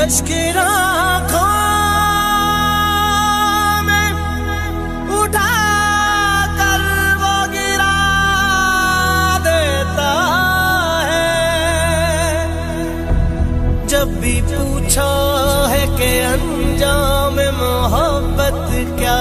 अश्क आँखों में उठा कर वो गिरा देता है। जब भी पूछा है कि अंजाम मोहब्बत क्या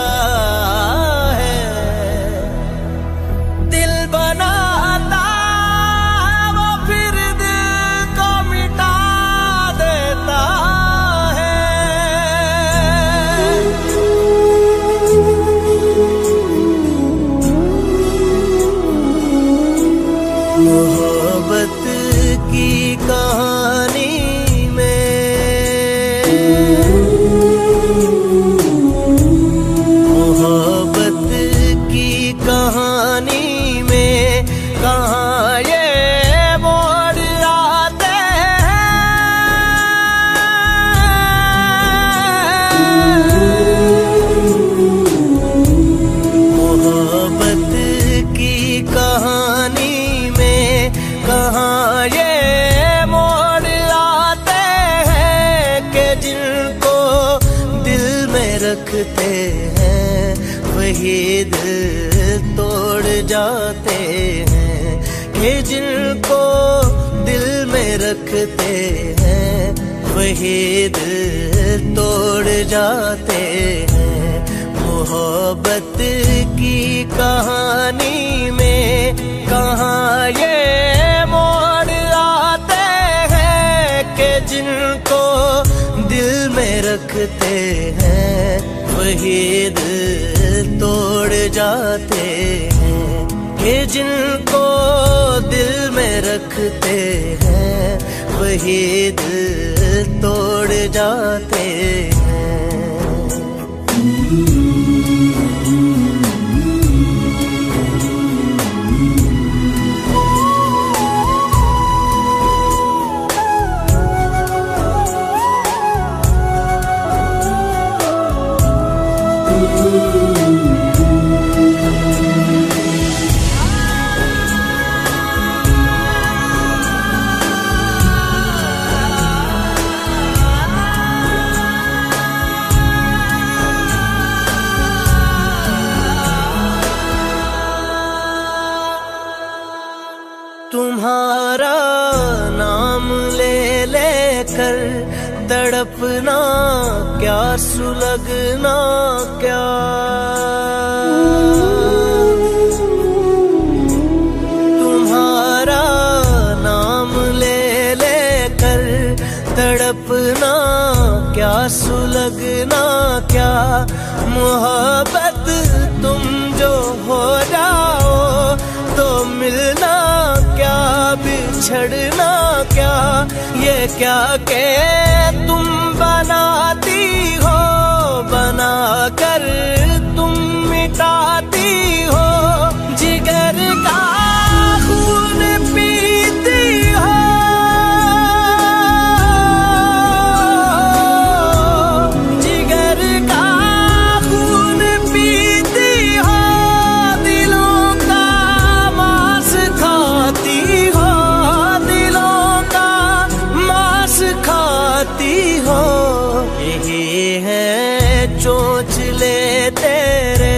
वही दिल तोड़ जाते हैं कि जिनको दिल में रखते हैं वही दिल तोड़ जाते हैं। मोहब्बत की कहानी में कहाँ ये मोड़ आते हैं कि जिनको दिल में रखते हैं वही दिल तोड़ जाते हैं कि जिनको दिल में रखते हैं वही दिल तोड़ जाते हैं। तुम्हारा नाम ले लेकर तड़पना क्या सुलगना क्या, तुम्हारा नाम ले लेकर तड़पना क्या सुलगना क्या। मोहब्बत तुम जो हो जाओ तो मिलना क्या बिछड़ना क्या। ये क्या के तुम बनाती हो बना कर तुम मिटाती हो। जिगर का खून पीती हो जिगर का खून पीती हो। दिलों का मांस खाती हो दिलों का मांस खाती हो। यही है चोंचले तेरे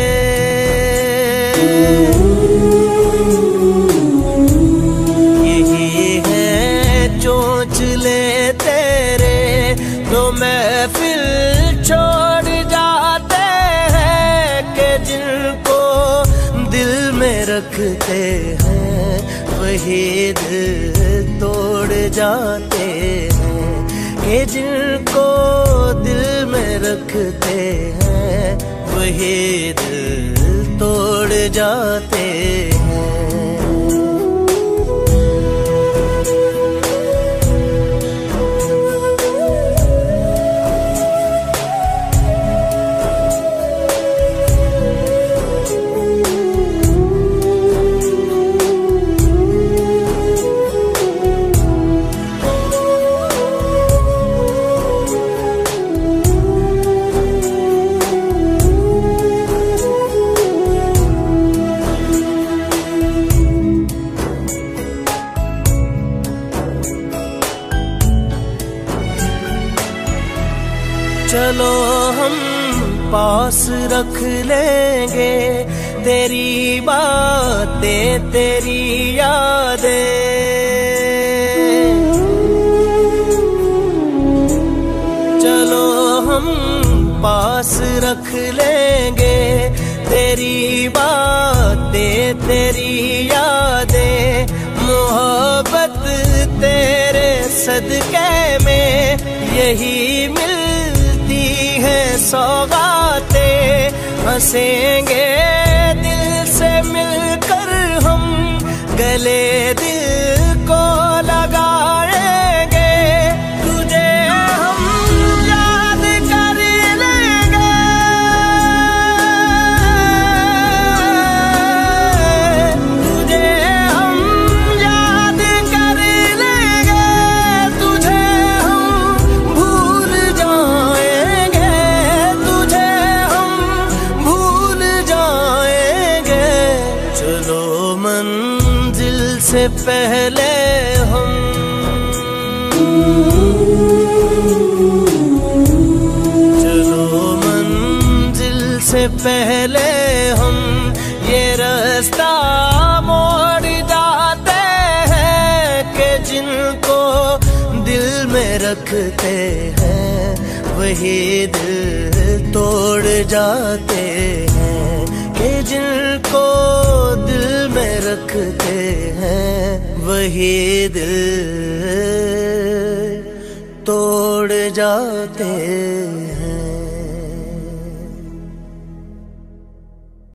यही है चोंचले तेरे जो महफिल छोड़ जाते हैं कि जिनको दिल में रखते हैं वही दिल तोड़ जाते हैं कि जिनको दिल में रखते हैं वही दिल तोड़ जाते हैं। पास रख लेंगे, तेरी बातें तेरी यादें। चलो हम पास रख लेंगे, तेरी बातें तेरी यादें। मोहब्बत तेरे सदके में यही मिलती है सौगातें। हंसेंगे दिल से मिलकर हम, गले दिल को लगाएंगे। तुझे हम याद कर लेंगे, तुझे हम याद कर लेंगे, तुझे हम भूल जाएंगे, तुझे हम भूल जाएंगे। चलो मंजिल से पहले हम, चलो मंजिल से पहले हम ये रास्ता मोड़ जाते हैं कि जिनको दिल में रखते हैं वही दिल तोड़ जाते हैं। कि जिनको दिल में रखते हैं वही दिल तोड़ जाते हैं।